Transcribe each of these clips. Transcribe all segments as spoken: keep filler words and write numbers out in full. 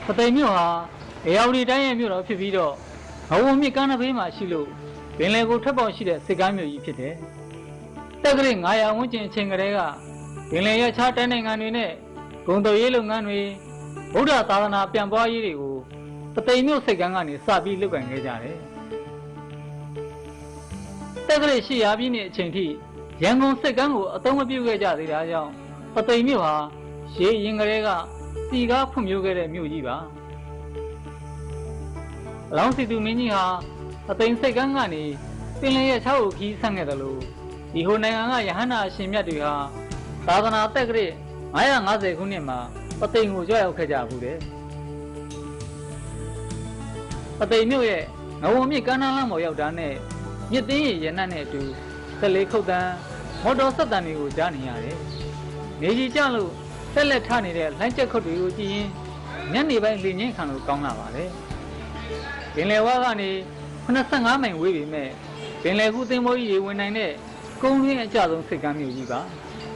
ပသိမ်မြို့ဟာအေယာဝတီတိုင်းရဲ့မြို့တော်ဖြစ်ပြီးတော့ငဝုံမြစ်ကမ်းတစ်ဘေးမှာရှိလို့ပင်လယ်ကိုထွက်ပေါက်ရှိတဲ့စစ်ကားမြို့ကြီးဖြစ်တယ်။တက္ကရာငါးရာဝန်းကျင်အချိန်ကလေးကပင်လယ်ရခြားတိုင်းနိုင်ငံတွေနဲ့ဂုံတော်ရေးလုပ်ငန်းတွေဗုဒ္ဓသာသနာပြန်ပွားရေးတွေကိုပသိမ်မြို့စိတ်ကမ်းကနေစပြီးလုပ်ကိုင်ခဲ့ကြတယ်။တက္ကရာရှစ်ရာပြည့်နှစ်အချိန်ထိရန်ကုန်စိတ်ကမ်းကိုအသုံးမပြုခဲ့ကြသေးတာကြောင့်ပသိမ်မြို့ဟာရေရင်ကလေးကစီကားဖွံ့ဖြိုးခဲ့တဲ့မြို့ကြီးပါ။အလောင်းစီသူမင်းကြီးဟာပသိမ်စိတ်ကမ်းကနေပင်လယ်ရခြားကိုခီးဆန့်ခဲ့တယ်လို့ဒီဟိုနိုင်ငံကယဟန္တာအရှင်မြတ်တွေဟာသာသနာတက္ကရာငါးရာငါးဆယ်ခုနှစ်မှာပသိမ်ကိုကြွရောက်ခဲ့ကြဘူးတဲ့ပသိမ်မြို့ရဲ့ငဝုံမြစ်ကမ်းနားလမ်းပေါ်ရောက်တာနဲ့မြစ်သိမ်းရရနတ်နဲ့အတူဆက်လေးခုတ်တန်းမော်တော်ဆက်တန်းတွေကိုကြားနေရတယ်နေကြီးကျလို့ဆက်လက်ထနေတဲ့လိုင်းကျက်ခုတ်တွေကိုကြည့်ရင်ညနေပိုင်းလေငင်းခံလို့ကောင်းလာပါတယ်ပင်လယ်ဝါကနေခုနစ်ဆယ့်ငါးမိုင်ဝေးပေမဲ့ပင်လယ်ကူးသင်္ဘောကြီးတွေဝင်နိုင်တဲ့ကုန်းရင်းအကျဆုံးစိတ်ကမ်းမြို့ကြီးပါ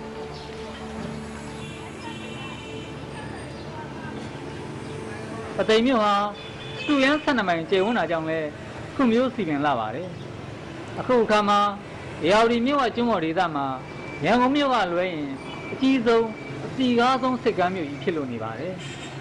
ပသိမ်မြို့ဟာစတူရန်ဆယ်နှစ်မိုင်ကျယ်ဝန်းတာကြောင့်လဲခုမျိုးစီပင်လာပါတယ်အခုအခါမှာအေယာဝတီမြို့အကျွန်းပေါ်ဒေသမှာရန်ကုန်မြို့ကလွဲရင်အကြီးဆုံးအစီကားဆုံးစိတ်ကမ်းမြို့ကြီးဖြစ်လို့နေပါတယ်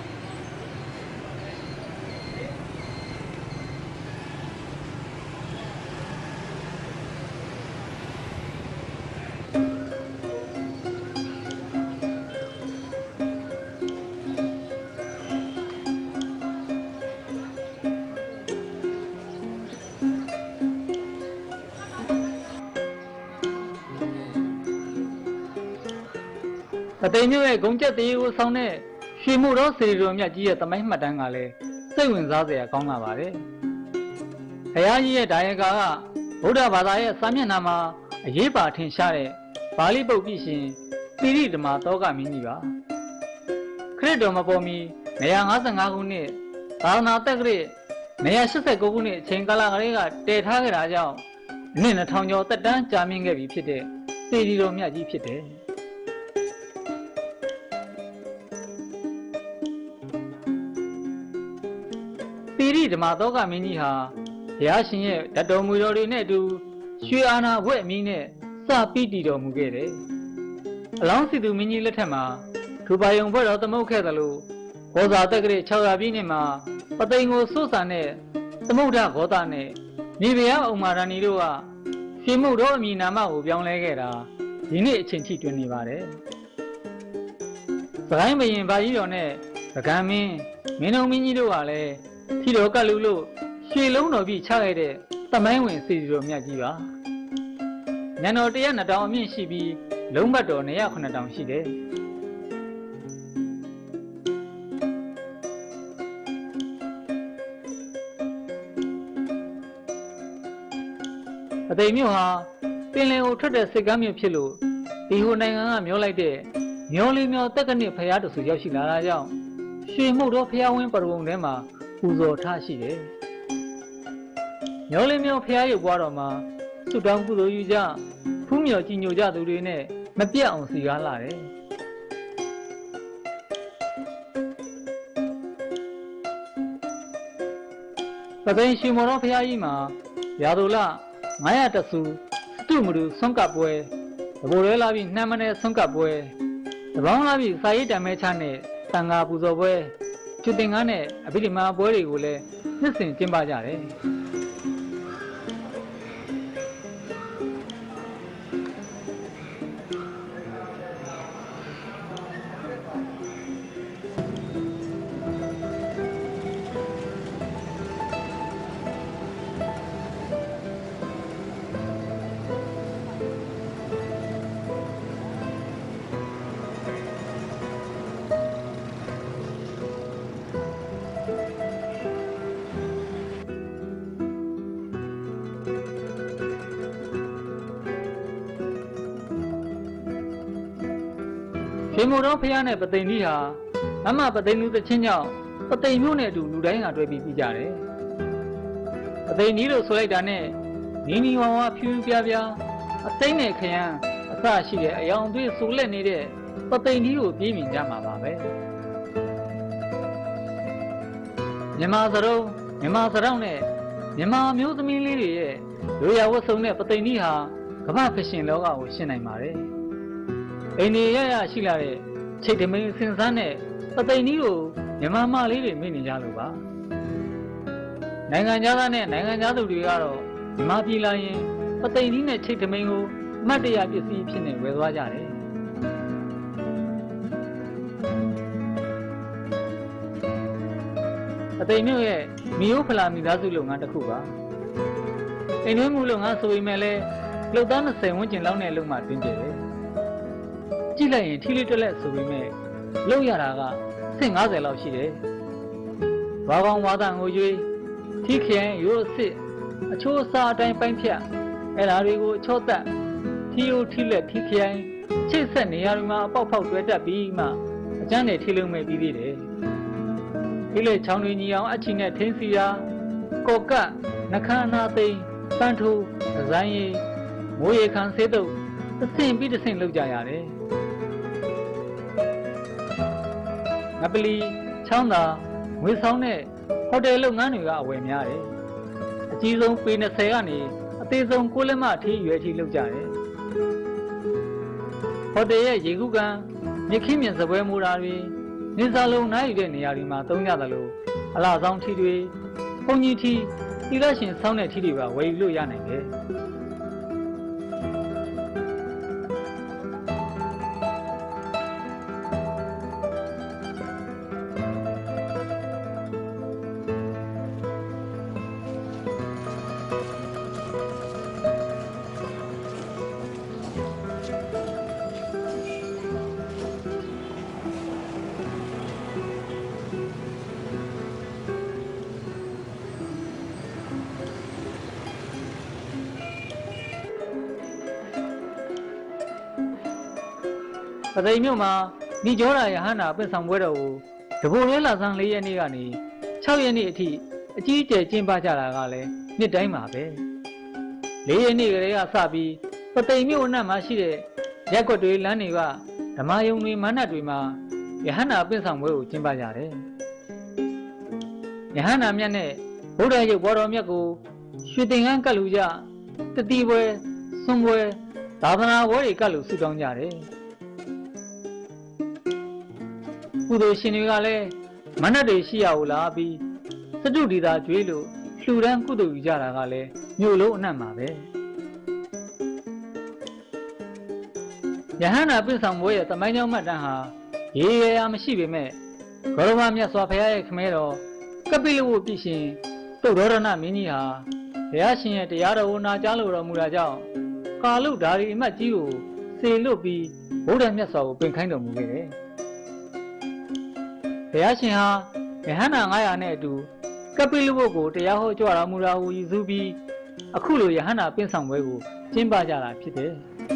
ပသိမ်မြို့ရဲ့ဂုံကျက်တရေကိုဆောင်တဲ့ရွှေမို့တော်စေရီတော်မြတ်ကြီးရဲ့သမိုင်းမှတ်တမ်းကလည်းစိတ်ဝင်စားစရာကောင်းလာပါတယ်။ဘုရားကြီးရဲ့ဒါယကာကဗုဒ္ဓဘာသာရဲ့စာမျက်နှာမှာအရေးပါထင်ရှားတဲ့ပါဠိပုဒ်ပြရှင်သီရိဓမ္မသောကမင်းကြီးပါ။ခရစ်တော်မပေါ်မီ၂၅၅ခုနှစ်သာသနာတက္ကရာ၂၈၉ခုနှစ်အချိန်ကာလကလေးကတည်ထားခဲ့တာကြောင့်နှစ်၂ထောင်ကျော်သက်တမ်းကြာမြင့်ခဲ့ပြီဖြစ်တဲ့စေရီတော်မြတ်ကြီးဖြစ်တယ်။သီရိဓမ္မသောကမင်းကြီးဟာဘုရားရှင်ရဲ့ဓာတ်တော်မူတော်တွေနဲ့အတူရွှေအာနာဘွဲ့အမီးနဲ့စပြီးတည်တော်မူခဲ့တယ်။အလောင်းစီသူမင်းကြီးလက်ထက်မှာထူပါယုံဘွဲ့တော်သမုတ်ခဲ့တယ်လို့ဂောဇာတက္ကရာ၆ရာပြည့်နှစ်မှာပသိမ်ကိုစိုးစံတဲ့သမုဒ္ဒဂောသနဲ့မိဖုရားဥမာရဏီတို့ကရွှေမုတ်တော်အမည်နာမကိုပြောင်းလဲခဲ့တာဒီနေ့အချိန်ထိတွင်နေပါတယ်။စကိုင်းဘရင်ဘာကြီးတော်နဲ့ပကံမင်းမင်းတော်မင်းကြီးတို့ကလည်းထီတော်ကလူလို့ရွှေလုံးတော်ပြီးချခဲ့တဲ့သမိုင်းဝင်စေတီတော်မြတ်ကြီးပါညံတော်တရာနှစ်တောင်အမြင့်ရှိပြီးလုံးဘတ်တော်၂၀၇တောင်ရှိတယ်ပသိမ်မြို့ဟာပင်လယ်ကိုထွက်တဲ့စစ်ကမ်းမြို့ဖြစ်လို့ဒီဟိုနိုင်ငံကမျောလိုက်တဲ့မျောလေးမျောတက်ကနစ်ဖျားတဆူရောက်ရှိလာတာကြောင့်ရွှေမှုတ်တော်ဖျားဝင်းပရဝုံထဲမှာပူဇော်ထားရှိတယ်။မျောလေးမျောဖျားရုပ်ပွားတော်မှာဆုတောင်းပူဇော်ယူကြဖူးမြော်ကြည်ညိုကြသူတွေနဲ့မပြတ်အောင်စီကားလာတယ်။ပသိမ်ရွှေမော်တော်ဖျားကြီးမှာရာသူလငါးရာတဆူစတုမရူဆွန့်ကပ်ပွဲတဘိုရဲလာပြီးနှမ်းမနဲ့ဆွန့်ကပ်ပွဲတပေါင်းလာပြီးစာရေးတံမဲချနဲ့တန်ဃာပူဇော်ပွဲကျွတင်ကားနဲ့အဘိဓမ္မာပွဲတွေကိုလည်းနှစ်စဉ်ကျင်းပကြတယ်ရွှေမို့တော်ဖျားနဲ့ပသိမ်ကြီးဟာမမပသိမ်လူသချင်းကြောင့်ပသိမ်မြို့နဲ့အတူလူတိုင်းကတွေ့ပြီးပြီးကြတယ်။ပသိမ်ကြီးလို့ဆိုလိုက်တာနဲ့နီနီဝါဝါဖြူဖြူပြားပြားအသိမ့်နဲ့ခရမ်းအစရှိတဲ့အယောင်သွေးဆိုးလက်နေတဲ့ပသိမ်ကြီးကိုပြေးမြင်ကြမှာပါပဲ။မြန်မာစရုံမြန်မာစရောင်းနဲ့မြန်မာမျိုးသမီးလေးတွေရဲ့ရိုးရာဝတ်စုံနဲ့ပသိမ်နီးဟာကမ္ဘာဖက်ရှင်လောကကိုရှင်းနိုင်ပါတယ်။အိန္ဒိယရရှိလာတဲ့ချိတ်တမင်းစင်စန်းနဲ့ပသိမ်နီးကိုမြန်မာမလေးတွေမိနေကြလို့ပါ။နိုင်ငံသားသားနဲ့နိုင်ငံသားသူတွေကတော့မြန်မာပြည်လာရင်ပသိမ်နီးနဲ့ချိတ်တမင်းကိုအမှတ်တရပစ္စည်းဖြစ်နေဝယ်သွားကြတယ်။ပသိမ်မြို့ရဲ့မီယိုဖလာမိသားစုလုပ်ငန်းတစ်ခုပါအိမ်တွင်းမှုလုပ်ငန်းဆိုပေမဲ့လည်းလုပ်သား၂၀ဝန်းကျင်လောက်နဲ့လုပ်မှတွင်ကျတယ်ကြည့်လိုက်ရင်ထီလေးတွက်လက်ဆိုပေမဲ့လုပ်ရတာကဆင့်၅၀လောက်ရှိတယ်ဝါကောင်ဝါသားငိုကြွေးထီခရိုင်ရိုးစစ်အချိုးအစားအတိုင်းပိုင်းဖြတ်အဲ့ဓာတွေကိုအချောတက်ထီယိုထီလက်ထီခရိုင်ချိတ်ဆက်နေရာတွေမှာအပေါက်ဖောက်တွဲတက်ပြီးမှအကျန်းနဲ့ထီလုံးမဲ့ပြီးသေးတယ်ဒီလေချောင်းတွေညီအောင်အချီနဲ့ထင်းစီရာကော်ကတ်နှခမ်းအနာသိမ်းပန်းထိုးဒီဇိုင်းရီမိုးရေခံဆေးတုပ်တစ်ဆင့်ပြီးတစ်ဆင့်လောက်ကြရတယ်ငပလီချောင်းသာငွေဆောင်တဲ့ဟိုတယ်လုပ်ငန်းတွေကအဝယ်များတယ်အကြီးဆုံးပေ၂၀ကနေအသေးဆုံးကိုလက်မအထိရွယ်ထိလောက်ကြတယ်ဟိုတယ်ရဲ့ရေကူးကန်မြခင်းမြင်စပွဲမူတာတွေနေစာလုံးနိုင်တဲ့နေရာတွေမှာသုံးရတယ်လို့အလားဆောင်ထီတွေဘုံကြီးထီသီလရှင်ဆောင်းတဲ့ထီတွေပါဝယ်ယူလို့ရနိုင်တယ်ပသိမ်မြို့မှာဒီကျောရာရဟန္တာပြည့်ဆောင်ပွဲတော်ကိုတဘိုရဲလာဆန်း၄ရက်နေ့ကနေ၆ရက်နေ့အထိအကြီးအကျယ်ကျင်းပကြတာကလည်းနှစ်တိုင်းပါပဲ၄ရက်နေ့ကလေးကစပြီးပသိမ်မြို့အနှံ့မှာရှိတဲ့ရက်ွက်တွေလမ်းတွေကဓမ္မယုံတွေမန္တတွေမှာရဟန္တာပြည့်ဆောင်ပွဲကိုကျင်းပကြတယ်ရဟန္တာမြတ်နဲ့ဗုဒ္ဓရုပ်ဘောတော်မြတ်ကိုရွှေသင်္ကန်းကတ်လူကြတတိပွဲစွန်ပွဲသာသနာပွဲတွေကတ်လူဆုတောင်းကြတယ်ကုသိုလ်ရှင်တွေကလည်းမနတ်တွေရှိရကိုလာပြီးစတုဒီသာကျွေးလို့လှူဒန်းကုသိုလ်ယူကြတာကလည်းမြို့လုံးအနှံ့မှာပဲယဟန္တာပြည့်ဆောင်ပွဲရဲ့သမိုင်းကြောင်းမှတ်တမ်းဟာရေရရာမရှိပေမဲ့ဂေါရမမြတ်စွာဘုရားရဲ့ခမဲတော်ကပိလဝုပြည့်ရှင်တုတ်တော်ရဏမင်းကြီးဟာဘုရားရှင်ရဲ့တရားတော်ကိုနာကြားလိုတော်မူတာကြောင့်ကာလုဓာရီအမတ်ကြီးကိုစေလွတ်ပြီးဗုဒ္ဓမြတ်စွာကိုပင်ခိုင်းတော်မူခဲ့တယ်ဘုရားရှင်ဟာယဟန္တာ၅ရာနဲ့အတူကပိလဝုတ်ကိုတရားဟောကြွတော်မူတာကိုရည်စူးပြီးအခုလိုယဟန္တာပင့်ဆောင်ပွဲကိုကျင်းပကြတာဖြစ်တယ်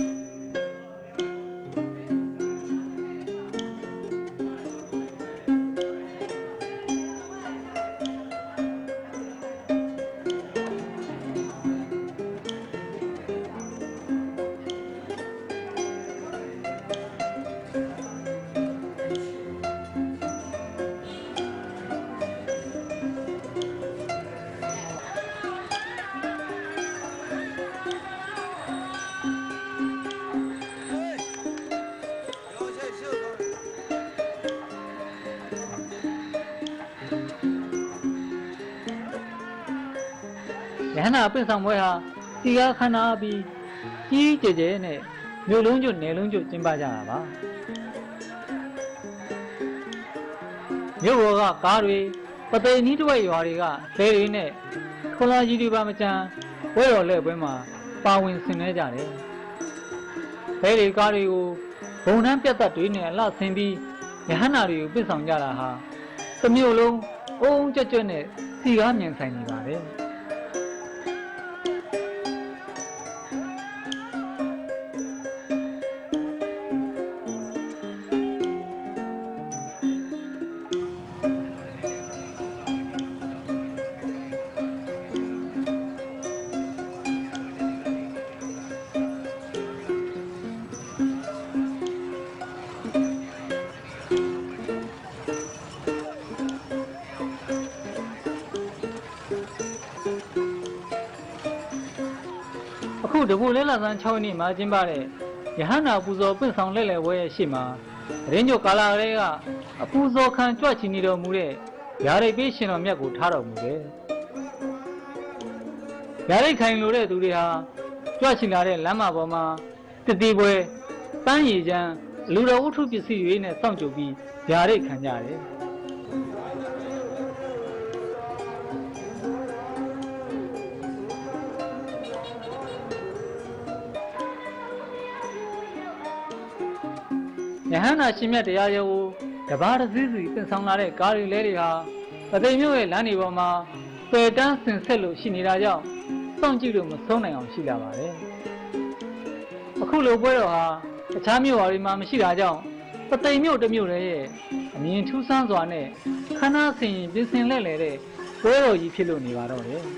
ယဟန္တာပင့်ဆောင်ပွဲဟာတီကားခန္ဓာပြီးကြီးကျယ်ကျယ်နဲ့မြို့လုံးကျွတ်နယ်လုံးကျွတ်ကျင်းပကြတာပါမြို့ဘော်ကကားတွေပသိမ်နီးတစ်ဝက်ရွာတွေကလဲတွေနဲ့ခွန်လာကြီးတွေပါမကြမ်းဝဲတော်လဲပွဲမှာပါဝင်ဆင်နွှဲကြတယ်လဲတွေကားတွေကိုဘုံနှမ်းပြတ်သက်တွေနဲ့အလှဆင်ပြီးယဟန္တာတွေကိုပင့်ဆောင်ကြတာဟာတစ်မြို့လုံးအုံကြွကြွနဲ့စီကားမြင်ဆိုင်နေပါတယ်ခုတပူလဲလာစမ်း၆နှစ်မှာကျင်းပတဲ့ယဟန္တာပူဇော်ပင့်ဆောင်လှည့်လည်ဝဲရဲ့ရှေ့မှာရင်းညိုကာလာရဲကအပူဇော်ခံကြွချီနေတော်မူတဲ့ဗျာဒိတ်ပေးရှင်တော်မြတ်ကိုထားတော်မူတယ်ဗျာဒိတ်ခိုင်လိုတဲ့သူတွေဟာကြွချီလာတဲ့လမ်းမပေါ်မှာတတိပွဲပန်းရည်ချမ်းလူတော်ဝတ္ထုပစ္စည်းတွေနဲ့စောင့်ကြိုပြီးဗျာဒိတ်ခံကြတယ်ယဟန္တာရှင်မြတ်တရားရုံးတပါးတစ်စီးစီတင်ဆောင်လာတဲ့ကားတွေလဲတွေဟာပသိမ်မြို့ရဲ့လမ်းတွေပေါ်မှာပယ်တန်းဆင်ဆက်လို့ရှိနေတာကြောင့်စောင့်ကြည့်လို့မဆုံးနိုင်အောင်ရှိလာပါတယ်။အခုလိုပွဲတော်ဟာတခြားမြို့တွေမှာမရှိတာကြောင့်ပသိမ်မြို့တစ်မြို့ရဲ့အမြင်ထူးဆန်းစွာနဲ့ခမ်းနားဆင်ရင်ပြင်ဆင်လဲလဲတဲ့ပွဲတော်ကြီးဖြစ်လို့နေပါတော့တယ်။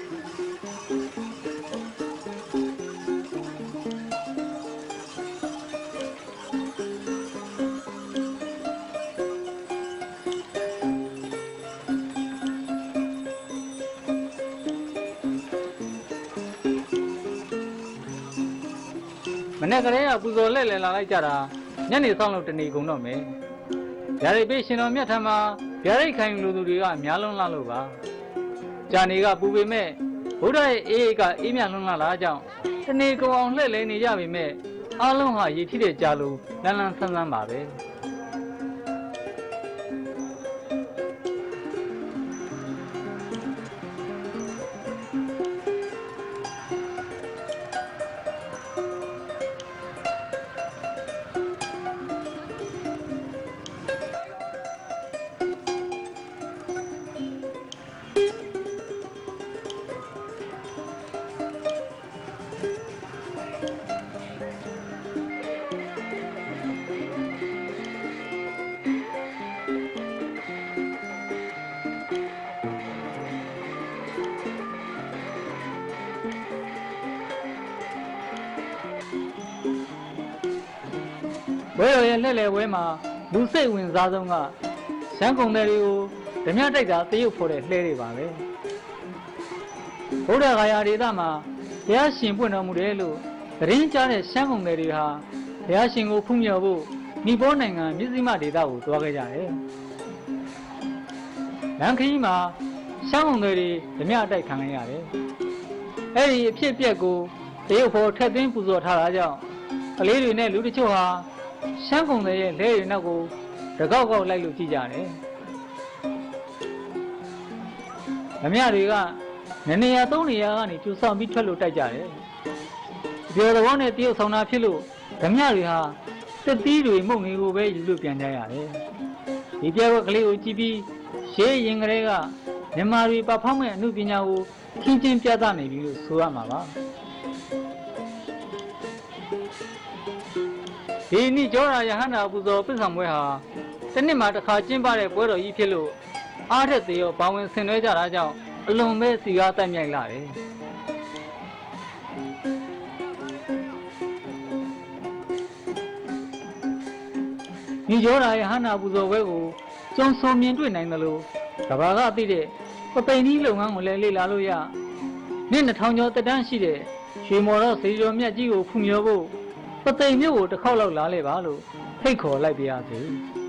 မနေ့ကလေးကပူဇော်လှည့်လည်လာလိုက်ကြတာညနေဆောင်လို့တနေကုန်တော့မယ်။ဗျာဒိတ်ပေးရှင်တော်မြတ်ထံမှာဗျာဒိတ်ခိုင်လူသူတွေကအများလုံးလာလို့ပါ။ဂျာနေကပူပေမဲ့ဘုရားရဲ့အေးအေးကအေးမြလုံးလာလားကြောင့်တနေကုန်အောင်လှည့်လည်နေကြပေမဲ့အားလုံးဟာရည်ထိတဲ့ကြားလို့လန်းလန်းဆန်းဆန်းပါပဲ။ဝဲတော်ရဲ့လှည့်လည်ဝဲမှာလူစိတ်ဝင်စားဆုံးကရှမ်းကုန်တယ်တွေကိုဓမြတိုက်တာသရုပ်ဖို့တဲ့လှဲတွေပါပဲဗုဒ္ဓဂါယာဒေသမှာဘုရားရှင်ပွင့်တော်မူတယ်လို့သတင်းကြားတဲ့ရှမ်းကုန်တယ်တွေဟာဘုရားရှင်ကိုဖူးမြော်ဖို့နီပေါနိုင်ငံမြစ်စီမဒေသကိုသွားခဲ့ကြတယ်လမ်းခရီးမှာရှမ်းကုန်တယ်တွေဓမြတိုက်ခံလိုက်ရတယ်အဲ့ဒီအဖြစ်အပျက်ကိုသရုပ်ဖို့ထက်သွင်းပူဇော်ထားတာကြောင့်ကလေးတွေနဲ့လူတချို့ဟာရှမ်းကုန်တဲ့ရဲ့လဲတွေနောက်ကိုတကောက်ကောက်လိုက်လို့ကြည့်ကြတယ်။ဓမြတွေကနနေရသုံးနေရကနေကျူဆောင်ပြီးထွက်လို့တိုက်ကြတယ်။ပြောတော်နဲ့တရုတ်ဆောင်တာဖြစ်လို့ဓမြတွေဟာတက်သီးတွေမှုန့်တွေကိုပဲယူလို့ပြန်ကြရတယ်။ဒီပြောက်ကလေးကိုကြည့်ပြီးရှေးရင်ကလေးကမြန်မာတွေပဖောက်မဲ့အမှုပညာကိုခင်းချင်းပြသနေပြီလို့ဆိုရမှာပါ။ဒီနေ့ကျောရာယဟန္တာပူဇော်ပင့်ဆောင်ပွဲဟာတစ်နှစ်မှာတစ်ခါကျင်းပတဲ့ပွဲတော်ကြီးဖြစ်လို့အားထက်သေးရောဘာဝင်ဆင်နွှဲကြတာကြောင့်အလွန်ပဲစီကားတက်မြိုက်လာတယ်ဒီကျောရာယဟန္တာပူဇော်ပွဲကိုကျုံဆုံမြင်တွေ့နိုင်တယ်လို့ကဘာကသိတဲ့ပပိန်ကြီးလုပ်ငန်းကိုလည်းလေ့လာလို့ရနှစ်နှစ်ထောင်ကျော်တက်တန်းရှိတဲ့ရွှေမော်တော်စေကျော်မြတ်ကြီးကိုဖူးမြော်ဖို့ပသိမ်မြို့ကိုတစ်ခေါက်လောက်လာလေပါလို့ဖိတ်ခေါ်လိုက်ပါရစေ။